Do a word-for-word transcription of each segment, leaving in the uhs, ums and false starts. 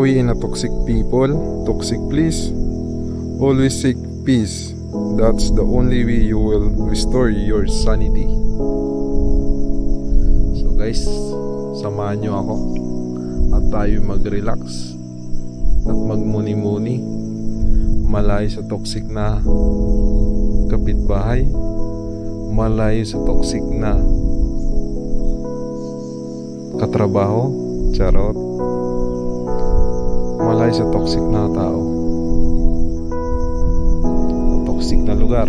we in a toxic people? Toxic please? Always seek peace. That's the only way you will restore your sanity. So guys, samahan nyo ako at tayo mag-relax at magmuni-muni, malayo sa toxic na kapitbahay, malayo sa toxic na katrabaho, charot, malayo sa toxic na tao, toxic na lugar,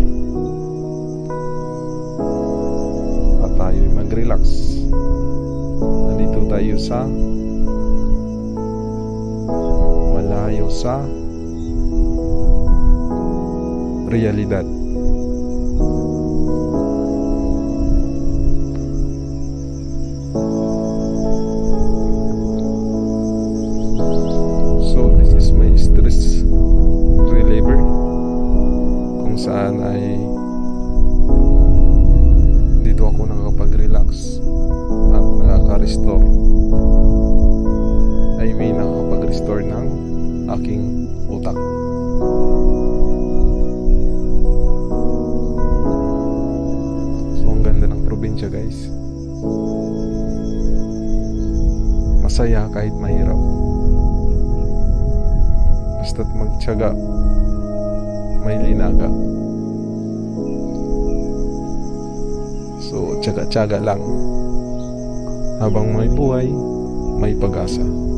at tayo'y mag-relax. Nandito tayo sa malayo sa realidad. So this is my stress reliever, kung saan ay dito ako nakakapag-relax at nakaka-restore, I mean nakakapag-restore ng aking utak. So ang ganda ng probinsya guys, masaya kahit mahirap, basta't magtiyaga, may linaga. So tiyaga-tiyaga lang, habang may buhay, may pag-asa.